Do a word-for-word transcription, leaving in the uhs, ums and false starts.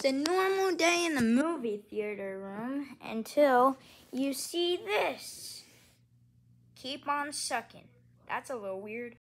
a normal day in the movie theater room until you see this. Keep on sucking. That's a little weird.